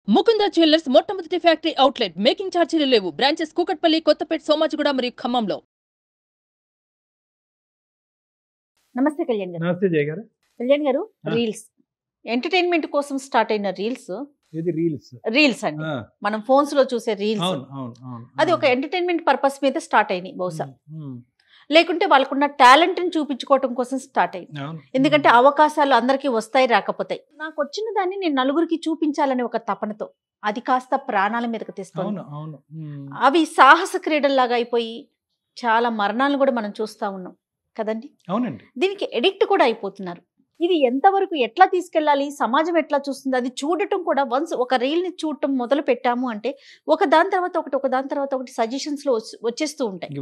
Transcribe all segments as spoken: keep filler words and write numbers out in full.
Mukunda jewellers మొట్టమొదటి factory outlet. Making ఛార్జీలు లేవు. బ్రాంచెస్ కూకట్పల్లి, కొత్తపేట, సోమాజిగూడ మరియు ఖమ్మంలో. నమస్తే కళ్యాణ్ గారు. నమస్తే జయ గారు. కళ్యాణ్ గారు, రీల్స్ ఎంటర్టైన్మెంట్ కోసం స్టార్ట్ అయిన రీల్స్ ఇది రీల్స్ రీల్స్ అండి. మనం ఫోన్స్ లో చూసే రీల్స్ అవును అవును అవును అది ఒక ఎంటర్టైన్మెంట్ పర్పస్ మీద స్టార్ట్ అయినాయి బహుశా. లేకుంటే వాళ్ళకున్న టాలెంట్ ని చూపించుకోవటం కోసం స్టార్ట్ అయింది. ఎందుకంటే అవకాశాలు అందరికీ వస్తాయి, రాకపోతాయి. నాకు వచ్చిన దాన్ని నేను నలుగురికి చూపించాలనే ఒక తపనతో అది కాస్త ప్రాణాల మీదకి తెస్తుంది. అవి సాహస క్రీడల్లాగా అయిపోయి చాలా మరణాలను కూడా మనం చూస్తా ఉన్నాం కదండి. అవునండి. దీనికి ఎడిక్ట్ కూడా అయిపోతున్నారు. ఇది ఎంతవరకు ఎట్లా తీసుకెళ్ళాలి, సమాజం ఎట్లా చూస్తుంది, అది చూడటం కూడా వన్స్ ఒక రీల్ ని చూడటం మొదలు పెట్టాము అంటే ఒక దాని తర్వాత ఒకటి ఒక దాని తర్వాత ఒకటి సజెషన్స్ లో వచ్చేస్తూ ఉంటాయి.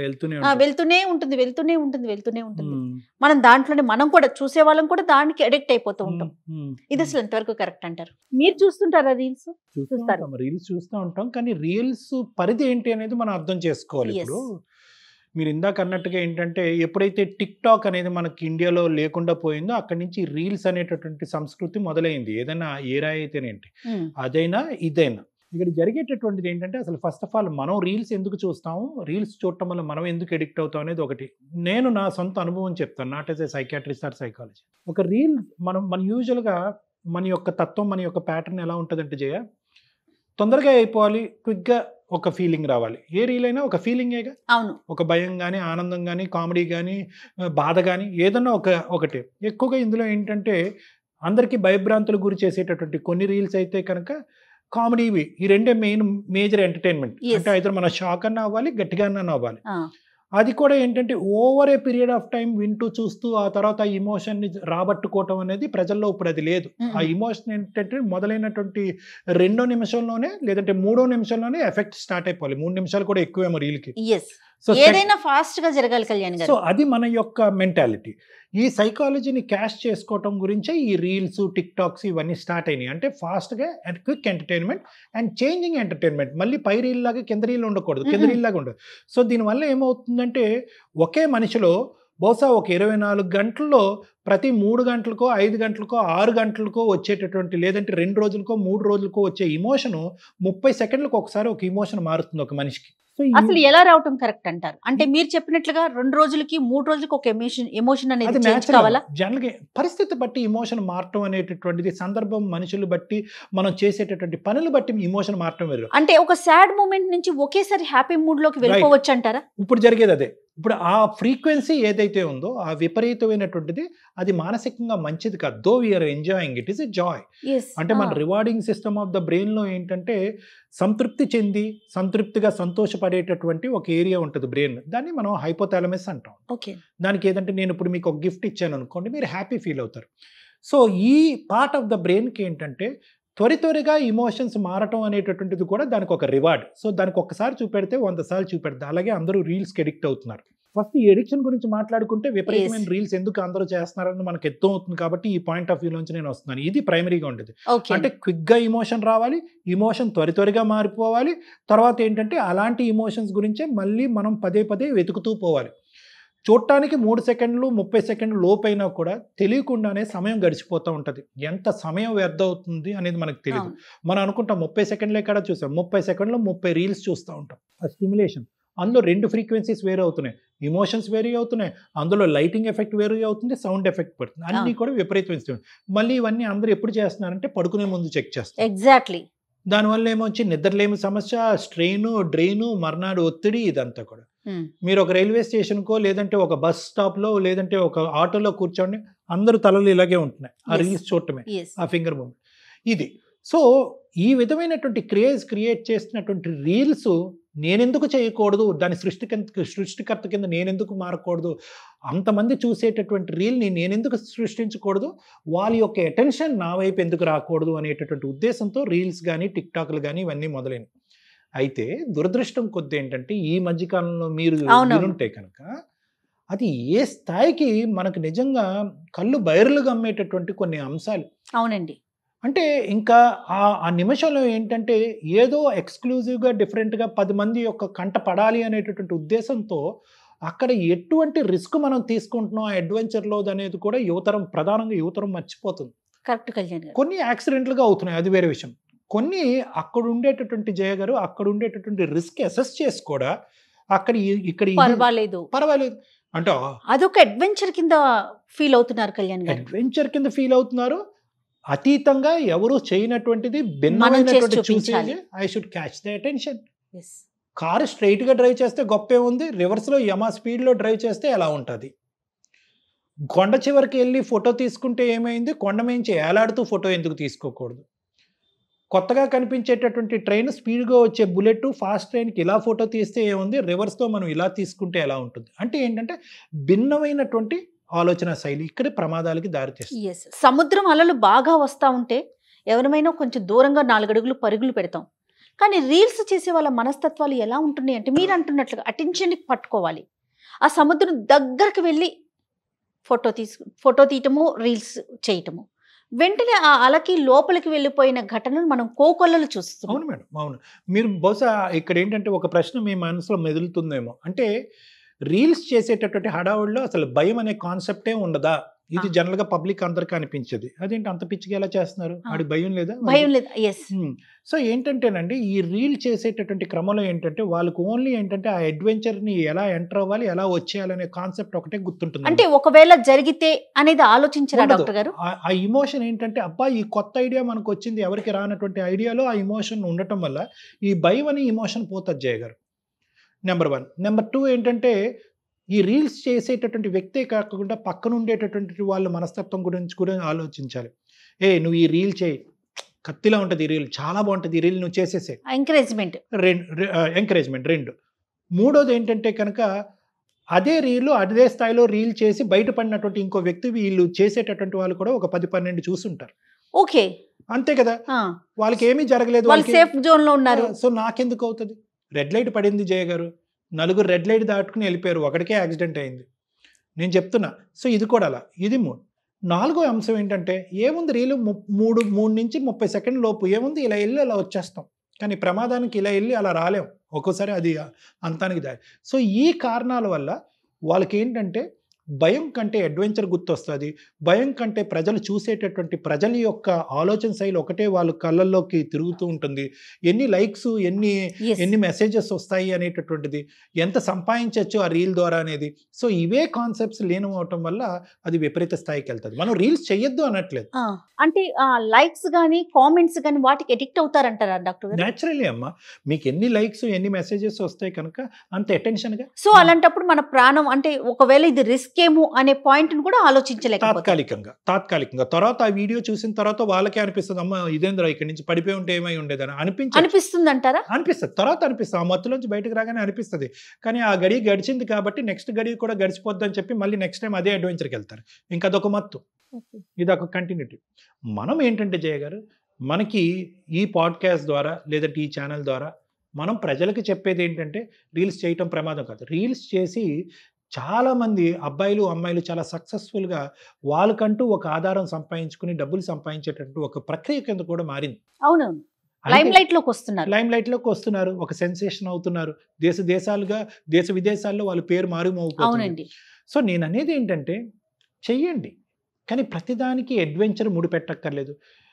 వెళ్తూనే ఉంటుంది వెళ్తూనే ఉంటుంది వెళ్తూనే ఉంటుంది మనం దాంట్లోనే మనం కూడా చూసే వాళ్ళం కూడా దానికి అడిక్ట్ అయిపోతూ ఉంటాం. ఇది అసలు ఎంతవరకు కరెక్ట్ అంటారు? మీరు చూస్తుంటారా రీల్స్? చూస్తారు, రీల్స్ చూస్తూ ఉంటాం. కానీ రీల్స్ పరిధి ఏంటి అనేది మనం అర్థం చేసుకోవాలి. ఇప్పుడు మీరు ఇందాక అన్నట్టుగా ఏంటంటే ఎప్పుడైతే టిక్ టాక్ అనేది మనకి ఇండియాలో లేకుండా పోయిందో అక్కడి నుంచి రీల్స్ అనేటటువంటి సంస్కృతి మొదలైంది. ఏదైనా ఏరా అయితేనేంటి, అదైనా ఇదైనా. ఇక్కడ జరిగేటటువంటిది ఏంటంటే అసలు ఫస్ట్ ఆఫ్ ఆల్ మనం రీల్స్ ఎందుకు చూస్తాము, రీల్స్ చూడటం వల్ల మనం ఎందుకు ఎడిక్ట్ అవుతాం అనేది ఒకటి. నేను నా సొంత అనుభవం చెప్తాను, not as a psychiatrist or psychology. ఒక రీల్ మనం మన యూజువల్గా మన యొక్క తత్వం, మన యొక్క ప్యాటర్న్ ఎలా ఉంటుందంటే జయ, తొందరగా అయిపోవాలి, క్విక్గా ఒక ఫీలింగ్ రావాలి. ఏ రీల్ అయినా ఒక ఫీలింగేగా. అవును. ఒక భయం కానీ, ఆనందం కానీ, కామెడీ కానీ, బాధ కానీ, ఏదన్నా ఒక ఒకటి. ఎక్కువగా ఇందులో ఏంటంటే అందరికీ భయభ్రాంతులు గురి చేసేటటువంటి కొన్ని రీల్స్ అయితే కనుక కామెడీవి, ఈ రెండే మెయిన్ మేజర్ ఎంటర్టైన్మెంట్. అంటే అయితే మనం షాక్ అన్న అవ్వాలి, గట్టిగా అన్న అవ్వాలి. అది కూడా ఏంటంటే over a period of time వింటూ చూస్తూ ఆ తర్వాత ఆ ఇమోషన్ని రాబట్టుకోవటం అనేది ప్రజల్లో ఇప్పుడు అది లేదు. ఆ ఇమోషన్ ఏంటంటే మొదలైనటువంటి రెండో నిమిషంలోనే లేదంటే మూడో నిమిషంలోనే ఎఫెక్ట్ స్టార్ట్ అయిపోవాలి. మూడు నిమిషాలు కూడా ఎక్కువేమో రీల్కి. సో ఏదైనా ఫాస్ట్ గా జరగాలి కళ్యాణ్ గారు. సో అది మన యొక్క మెంటాలిటీ. ఈ సైకాలజీని క్యాష్ చేసుకోవటం గురించే ఈ రీల్స్, టిక్ టాక్స్ ఇవన్నీ స్టార్ట్ అయినాయి. అంటే ఫాస్ట్గా and quick entertainment and changing entertainment. మళ్ళీ పై రీల్ లాగా కింద రీల్ ఉండకూడదు, కింద రీల్ లాగా ఉండదు. సో దీనివల్ల ఏమవుతుందంటే ఒకే మనిషిలో బహుశా ఒక ఇరవై నాలుగు గంటల్లో ప్రతి మూడు గంటలకో ఐదు గంటలకో ఆరు గంటలకో వచ్చేటటువంటి లేదంటే రెండు రోజులకో మూడు రోజులకో వచ్చే ఇమోషను ముప్పై సెకండ్లకు ఒకసారి ఒక ఇమోషన్ మారుతుంది ఒక మనిషికి. అసలు ఎలా రావటం కరెక్ట్ అంటారు? అంటే మీరు చెప్పినట్లుగా రెండు రోజులకి మూడు రోజులకి ఒక ఎమోషన్ ఎమోషన్ అనేది చేంజ్ కావాలా? జనరల్గా పరిస్థితి బట్టి ఇమోషన్ మారటం అనేటటువంటిది, సందర్భం, మనుషులు బట్టి, మనం చేసేటటువంటి పనులు బట్టి ఇమోషన్ మారటం వేరు. అంటే ఒక సాడ్ మూమెంట్ నుంచి ఒకేసారి హ్యాపీ మూడ్ లోకి వెళ్ళిపోవచ్చు అంటారా? ఇప్పుడు జరిగేది అదే. ఇప్పుడు ఆ ఫ్రీక్వెన్సీ ఏదైతే ఉందో ఆ విపరీతమైనటువంటిది అది మానసికంగా మంచిది కాదు. Though we are enjoying it is a joy. అంటే మన rewarding system of the brain లో ఏంటంటే సంతృప్తి చెంది సంతృప్తిగా సంతోషపడేటటువంటి ఒక ఏరియా ఉంటుంది బ్రెయిన్. దాన్ని మనం హైపోథాలమస్ అంటాం. దానికి ఏదంటే నేను ఇప్పుడు మీకు ఒక గిఫ్ట్ ఇచ్చాను అనుకోండి, మీరు హ్యాపీ ఫీల్ అవుతారు. సో ఈ పార్ట్ ఆఫ్ ద బ్రెయిన్కి ఏంటంటే త్వరి త్వరగా ఇమోషన్స్ మారటం అనేటటువంటిది కూడా దానికి ఒక రివార్డ్. సో దానికి ఒక్కసారి చూపెడితే వంద సార్లు చూపెడితే. అలాగే అందరూ రీల్స్కి ఎడిక్ట్ అవుతున్నారు. ఫస్ట్ ఈ ఎడిక్షన్ గురించి మాట్లాడుకుంటే విపరీతమైన రీల్స్ ఎందుకు అందరూ చేస్తున్నారని మనకు ఎత్తు అవుతుంది. కాబట్టి ఈ పాయింట్ ఆఫ్ వ్యూ నుంచి నేను వస్తున్నాను. ఇది ప్రైమరీగా ఉండేది. అంటే క్విక్గా ఇమోషన్ రావాలి, ఇమోషన్ త్వరి త్వరగా మారిపోవాలి. తర్వాత ఏంటంటే అలాంటి ఇమోషన్స్ గురించే మళ్ళీ మనం పదే పదే వెతుకుతూ పోవాలి. చూడటానికి మూడు సెకండ్లు ముప్పై సెకండ్లు లోపైనా కూడా తెలియకుండానే సమయం గడిచిపోతూ ఉంటుంది. ఎంత సమయం వ్యర్థం అవుతుంది అనేది మనకు తెలియదు. మనం అనుకుంటాం ముప్పై సెకండ్లే కూడా చూసాం, ముప్పై సెకండ్లో ముప్పై రీల్స్ చూస్తూ ఉంటాం. ఆ స్టిమ్యులేషన్, అందులో రెండు ఫ్రీక్వెన్సీస్ వేరే అవుతున్నాయి, ఇమోషన్స్ వేరే అవుతున్నాయి, అందులో లైటింగ్ ఎఫెక్ట్ వేరే అవుతుంది, సౌండ్ ఎఫెక్ట్ పడుతుంది, అన్నీ కూడా విపరీతం. మళ్ళీ ఇవన్నీ అందరూ ఎప్పుడు చేస్తున్నారంటే పడుకునే ముందు చెక్ చేస్తారు. ఎగ్జాక్ట్లీ. దానివల్ల ఏమొచ్చి నిద్రలేమి సమస్య, స్ట్రెయిన్, డ్రెయిన్, మర్నాడు ఒత్తిడి, ఇదంతా కూడా. మీరు ఒక రైల్వే స్టేషన్కో లేదంటే ఒక బస్ స్టాప్లో లేదంటే ఒక ఆటోలో కూర్చోండి, అందరూ తలలు ఇలాగే ఉంటున్నాయి. ఆ రీల్స్ చూడటమే, ఆ ఫింగర్ మూమెంట్ ఇది. సో ఈ విధమైనటువంటి క్రేజ్ క్రియేట్ చేసినటువంటి రీల్స్ నేనెందుకు చేయకూడదు, దాని సృష్టికర్త సృష్టికర్త కింద నేనెందుకు మారకూడదు, అంతమంది చూసేటటువంటి రీల్ని నేనెందుకు సృష్టించకూడదు, వాళ్ళ యొక్క అటెన్షన్ నా వైపు ఎందుకు రాకూడదు అనేటటువంటి ఉద్దేశంతో రీల్స్ కానీ టిక్ టాక్లు కానీ ఇవన్నీ మొదలైనవి. అయితే దురదృష్టం కొద్ది ఏంటంటే ఈ మధ్యకాలంలో మీరు వినుంటే కనుక అది ఏ స్థాయికి మనకు నిజంగా కళ్ళు బైర్లుగా అమ్మేటటువంటి కొన్ని అంశాలు. అవునండి. అంటే ఇంకా ఆ నిమిషంలో ఏంటంటే ఏదో ఎక్స్క్లూజివ్గా డిఫరెంట్గా పది మంది యొక్క కంట పడాలి అనేటటువంటి ఉద్దేశంతో అక్కడ ఎటువంటి రిస్క్ మనం తీసుకుంటున్నాం అడ్వెంచర్లో అనేది కూడా యువతరం, ప్రధానంగా యువతరం మర్చిపోతుంది. కరెక్ట్ కళ్యాణ్ గారు. కొన్ని యాక్సిడెంట్లుగా అవుతున్నాయి, అది వేరే విషయం. కొన్ని అక్కడ ఉండేటటువంటి జయ గారు అక్కడ ఉండేటటువంటి రిస్క్ అసెస్ చేసి కూడా అక్కడ ఈ- ఇక్కడ ఇది పర్వాలేదు పర్వాలేదు అంటే అదొక అడ్వెంచర్ కింద ఫీల్ అవుతున్నారు కళ్యాణ్ గారు. అడ్వెంచర్ కింద ఫీల్ అవుతున్నారు. అతీతంగా ఎవరు చేయనటువంటిది మనం చేసి భిన్నమైనటువంటి చూపించాలి. చూసేది I should catch the attention. Yes. Car straight గా డ్రైవ్ చేస్తే గొప్పే ఉంది, రివర్స్ లో యమా స్పీడ్ లో డ్రైవ్ చేస్తే ఎలా ఉంటుంది? కొండ చివరికి వెళ్ళి ఫోటో తీసుకుంటే ఏమైంది, కొండ మించి ఏలాడుతూ ఫోటో ఎందుకు తీసుకోకూడదు? కొత్తగా కనిపించేటటువంటి ట్రైన్ స్పీడ్గా వచ్చే బుల్లెట్ ఫాస్ట్ ట్రైన్కి ఇలా ఫోటో తీస్తే ఏముంది, రివర్స్తో మనం ఇలా తీసుకుంటే ఎలా ఉంటుంది? అంటే ఏంటంటే భిన్నమైనటువంటి ఆలోచన శైలి ఇక్కడ ప్రమాదాలకి దారితీస్తుంది. ఎస్, సముద్రం అలలు బాగా వస్తూ ఉంటే ఎవరిమైనా కొంచెం దూరంగా నాలుగడుగులు పరుగులు పెడతాం. కానీ రీల్స్ చేసే వాళ్ళ మనస్తత్వాలు ఎలా ఉంటున్నాయి అంటే మీరు అంటున్నట్లుగా అటెన్షన్కి పట్టుకోవాలి. ఆ సముద్రం దగ్గరకు వెళ్ళి ఫోటో తీసు ఫోటో తీయటము, రీల్స్ చేయటము, వెంటనే ఆ అలకి లోపలికి వెళ్ళిపోయిన ఘటనలు మనం కోకొల్లలు చూస్తున్నాం. అవును మేడం, అవును. మీరు బహుశా ఇక్కడ ఏంటంటే ఒక ప్రశ్న మీ మనసులో మెదులుతుందేమో, అంటే రీల్స్ చేసేటటువంటి హడావుడిలో అసలు భయం అనే కాన్సెప్టే ఉండదా? ఇది ఆ. జనరల్ గా పబ్లిక్ అందరికి అనిపించేది. అదేంటి అంత పిచ్చిగా ఎలా చేస్తున్నారు, ఆ. ఆడి భయం లేదా? భయం లేదు. ఎస్, సో ఏంటంటేనండి ఈ రీల్ చేసేటటువంటి క్రమంలో ఏంటంటే వాళ్ళకు ఓన్లీ ఏంటంటే ఆ అడ్వెంచర్ ని ఎలా ఎంటర్ అవ్వాలి, ఎలా వచ్చేయాలనే కాన్సెప్ట్ ఒకటే గుర్తుంటుంది. అంటే ఒకవేళ జరిగితే అనేది ఆలోచించరా ఉండదు. డాక్టర్ గారు? ఆ- ఆ ఇమోషన్ ఏంటంటే అబ్బా ఈ కొత్త ఐడియా మనకు వచ్చింది, ఎవరికి రానటువంటి ఐడియాలో ఆ ఇమోషన్ ఉండటం వల్ల ఈ భయం అనే ఇమోషన్ పోతుంది జయ గారు. Number one. నెంబర్ టూ ఏంటంటే ఈ రీల్స్ చేసేటటువంటి వ్యక్తే కాకుండా పక్కన ఉండేటటువంటి వాళ్ళ మనస్తత్వం గురించి కూడా ఆలోచించాలి. ఏ నువ్వు ఈ రీల్ చేయి, కత్తిలా ఉంటుంది ఈ రీల్, చాలా బాగుంటుంది ఈ రీల్, నువ్వు చేసేసే. ఎంకరేజ్మెంట్. రెండు ఎంకరేజ్మెంట్. రెండు. మూడోది ఏంటంటే కనుక అదే రీల్ అదే స్థాయిలో రీల్ చేసి బయటపడినటువంటి ఇంకో వ్యక్తి వీళ్ళు చేసేటటువంటి వాళ్ళు కూడా ఒక పది పన్నెండు చూసుంటారు. ఓకే, అంతే కదా, వాళ్ళకి ఏమీ జరగలేదు, వాళ్ళు సేఫ్ జోన్ లో ఉన్నారు. సో నాకెందుకు అవుతుంది? రెడ్ లైట్ పడింది జయ గారు, నలుగురు రెడ్ లైట్ దాటుకుని వెళ్ళిపోయారు, ఒకడికే యాక్సిడెంట్ అయింది. నేను చెప్తున్నా. సో ఇది కూడా అలా. ఇది మూడు. నాలుగో అంశం ఏంటంటే ఏముంది రీలు మూడు మూడు నుంచి ముప్పై సెకండ్ లోపు ఏముంది, ఇలా వెళ్ళి అలా వచ్చేస్తాం. కానీ ప్రమాదానికి ఇలా వెళ్ళి అలా రాలేం, ఒక్కోసారి అది అంతానికి దారి. సో ఈ కారణాల వల్ల వాళ్ళకి ఏంటంటే భయం కంటే అడ్వెంచర్ గుర్తొస్తుంది. భయం కంటే ప్రజలు చూసేటటువంటి ప్రజల యొక్క ఆలోచన శైలి ఒకటే వాళ్ళ కళ్ళల్లోకి తిరుగుతూ ఉంటుంది. ఎన్ని లైక్స్, ఎన్ని Yes. ఎన్ని మెసేజెస్ వస్తాయి అనేటటువంటిది, ఎంత సంపాదించవచ్చు ఆ రీల్ ద్వారా అనేది. సో ఇవే కాన్సెప్ట్స్ లీనం అవటం వల్ల అది విపరీత స్థాయికి వెళ్తుంది. మనం రీల్స్ చెయ్యొద్దు అనట్లేదు. ఆ, అంటే లైక్స్ గానీ కామెంట్స్ గానీ వాటికి ఎడిక్ట్ అవుతారంటారా డాక్టర్ గారు? న్యాచురలీ అమ్మా, మీకు ఎన్ని లైక్స్ ఎన్ని మెసేజెస్ వస్తాయి కనుక అంత అటెన్షన్గా సో అలాంటప్పుడు మన ప్రాణం అంటే ఒకవేళ ఇది రిస్క్ ఏమో అనే పాయింట్ కూడా ఆలోచించలేకపోతే తాత్కాలికంగా తాత్కాలికంగా తర్వాత ఆ వీడియో చూసిన తర్వాత వాళ్ళకే అనిపిస్తుంది, అమ్మ ఇదేంద్రా ఇక్కడి నుంచి పడిపోయి ఉంటే ఏమై ఉండేదని అనిపించి అనిపిస్తుంది అంటారా? అనిపిస్తుంది. తర్వాత అనిపిస్తుంది, ఆ మత్తులోంచి బయటకు రాగానే అనిపిస్తుంది. కానీ ఆ గడి గడిచింది కాబట్టి నెక్స్ట్ గడి కూడా గడిచిపోద్దని చెప్పి మళ్ళీ నెక్స్ట్ టైం అదే అడ్వెంచర్కి వెళ్తారు. ఇంకా అదొక మత్తు, ఇది ఒక కంటిన్యూటీ. మనం ఏంటంటే జయ గారు, మనకి ఈ పాడ్కాస్ట్ ద్వారా లేదంటే ఈ ఛానల్ ద్వారా మనం ప్రజలకు చెప్పేది ఏంటంటే రీల్స్ చేయటం ప్రమాదం కాదు. రీల్స్ చేసి చాలామంది అబ్బాయిలు అమ్మాయిలు చాలా సక్సెస్ఫుల్గా వాళ్ళకంటూ ఒక ఆధారం సంపాదించుకుని డబ్బులు సంపాదించేటట్టు ఒక ప్రక్రియ కింద కూడా మారింది. అవునవును, లైమ్ లైట్ లోకి వస్తున్నారు. లైమ్ లైట్ లోకి వస్తున్నారు, ఒక సెన్సేషన్ అవుతున్నారు. దేశ దేశాలుగా దేశ విదేశాల్లో వాళ్ళ పేరు మారుమవుతుంది. అవునండి. సో నేను అనేది ఏంటంటే చెయ్యండి, కానీ ప్రతిదానికి అడ్వెంచర్ ముడిపెట్టక్కర్లేదు.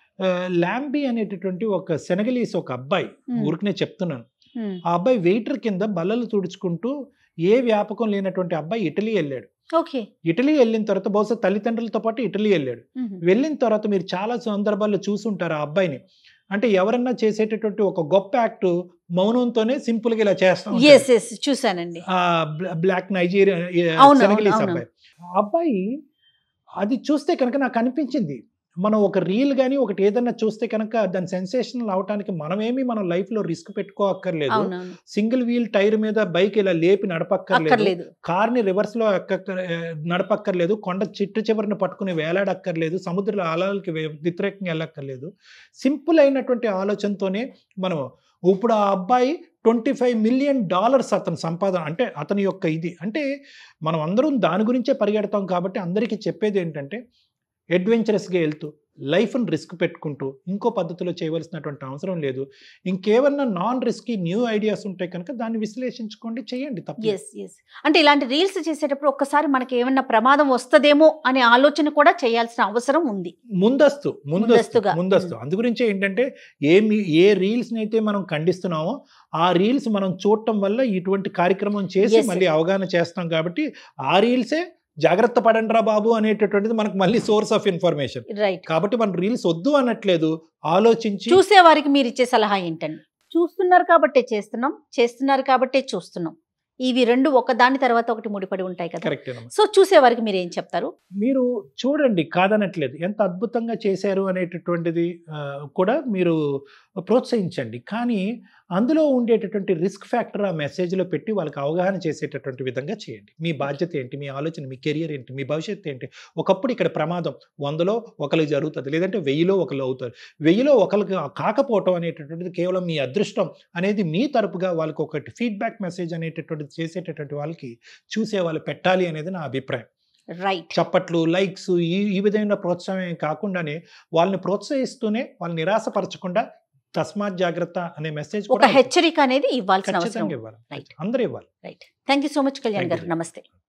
ల్యాంబీ అనేటటువంటి ఒక సెనగలీస్ ఒక అబ్బాయి, ఊరికనే చెప్తున్నాను, Hmm. ఆ అబ్బాయి వెయిటర్ కింద బల్లలు తుడుచుకుంటూ ఏ వ్యాపకం లేనటువంటి అబ్బాయి ఇటలీ వెళ్ళాడు. ఓకే. ఇటలీ వెళ్ళిన తర్వాత బహుశా తల్లిదండ్రులతో పాటు ఇటలీ వెళ్ళాడు. Mhm. వెళ్ళిన తర్వాత మీరు చాలా సందర్భాల్లో చూసుంటారు ఆ అబ్బాయిని. అంటే ఎవరన్నా చేసేటటువంటి ఒక గొప్ప యాక్ట్ మౌనంతోనే సింపుల్ గా ఇలా చేస్తాం. Yes, yes, చూసానండి. ఆ బ్లాక్ నైజీరియా అవును, సెనగలీస్ అవును. అబ్బాయి. ఆ అబ్బాయి అది చూస్తే కనుక నాకు అనిపించింది, మనం ఒక రీల్ కానీ ఒకటి ఏదన్నా చూస్తే కనుక దాని సెన్సేషనల్ అవటానికి మనమేమి మన లైఫ్ లో రిస్క్ పెట్టుకోక్కర్లేదు. అవునవును, సింగిల్ వీల్ టైర్ మీద బైక్ ఇలా లేపి నడపక్కర్లేదు, అక్కర్లేదు. కార్ని రివర్స్ లో ఎక్కక్క నడపక్కర్లేదు, కొండ చిట్టు చివరిని పట్టుకుని వేలాడక్కర్లేదు, సముద్ర అలలకి వ్యతిరేకంగా వెళ్ళక్కర్లేదు. సింపుల్ అయినటువంటి ఆలోచనతోనే మనం ఇప్పుడు ఆ అబ్బాయి ట్వంటీ ఫైవ్ మిలియన్ డాలర్స్ అతని సంపాదన, అంటే అతని యొక్క ఇది, అంటే మనం అందరం దాని గురించే పరిగెడతాం. కాబట్టి అందరికీ చెప్పేది ఏంటంటే అడ్వెంచరస్గా వెళ్తూ లైఫ్ని రిస్క్ పెట్టుకుంటూ ఇంకో పద్ధతిలో చేయవలసినటువంటి అవసరం లేదు. ఇంకేమన్నా నాన్ రిస్కీ న్యూ ఐడియాస్ ఉంటాయి కనుక దాన్ని విశ్లేషించుకోండి, చేయండి తప్ప. ఎస్ ఎస్ అంటే ఇలాంటి రీల్స్ చేసేటప్పుడు ఒక్కసారి మనకి ఏమన్నా ప్రమాదం వస్తుందేమో అనే ఆలోచన కూడా చేయాల్సిన అవసరం ఉంది. ముందస్తు ముందస్తుగా ముందస్తుగా. ముందస్తు అందు గురించి ఏంటంటే ఏమి ఏ రీల్స్ని అయితే మనం ఖండిస్తున్నామో ఆ రీల్స్ మనం చూడటం వల్ల ఇటువంటి కార్యక్రమం చేసి Yes, మళ్ళీ అవగాహన చేస్తాం కాబట్టి ఆ రీల్సే జాగ్రత్త పడండి రా బాబు అనేటటువంటిది మనకు మళ్ళీ సోర్స్ ఆఫ్ ఇన్ఫర్మేషన్. రైట్. కాబట్టి మనం రీల్స్ వద్దు అనట్లేదు, ఆలోచించి చూసే వారికి మీరు ఇచ్చే సలహా ఏంటండి? చూస్తున్నారు కాబట్టే చేస్తున్నాం, చేస్తున్నారు కాబట్టే చూస్తున్నాం. ఇవి రెండు ఒకదాని తర్వాత ఒకటి ముడిపడి ఉంటాయి కదా. కరెక్ట్. సో చూసే వారికి మీరు ఏం చెప్తారు? మీరు చూడండి, కాదనట్లేదు, ఎంత అద్భుతంగా చేశారు అనేటటువంటిది ఆ, కూడా మీరు ప్రోత్సహించండి. కానీ అందులో ఉండేటటువంటి రిస్క్ ఫ్యాక్టర్ ఆ మెసేజ్లో పెట్టి వాళ్ళకి అవగాహన చేసేటటువంటి విధంగా చేయండి. మీ బాధ్యత ఏంటి, మీ ఆలోచన, మీ కెరియర్ ఏంటి, మీ భవిష్యత్తు ఏంటి. ఒకప్పుడు ఇక్కడ ప్రమాదం వందలో ఒకరికి జరుగుతుంది, లేదంటే వెయ్యిలో ఒకరు అవుతారు. వెయ్యిలో ఒకరికి కాకపోవటం అనేటటువంటిది కేవలం మీ అదృష్టం అనేది మీ తరపుగా వాళ్ళకి ఒకటి ఫీడ్బ్యాక్ మెసేజ్ అనేటటువంటిది చేసేటటువంటి వాళ్ళకి చూసే వాళ్ళు పెట్టాలి అనేది నా అభిప్రాయం. రైట్. చప్పట్లు, లైక్స్, ఈ ఈ విధమైన ప్రోత్సాహం కాకుండానే వాళ్ళని ప్రోత్సహిస్తూనే వాళ్ళని నిరాశపరచకుండా తస్మాత్ జాగ్రత్త అనే మెసేజ్ ఒక హెచ్చరిక అనేది ఇవ్వాల్సిన అవసరం. ఖచ్చితంగా ఇవ్వాలి, అందరూ ఇవ్వాలి. Right. Thank you so much Kalyan Thank గారు. you. నమస్తే.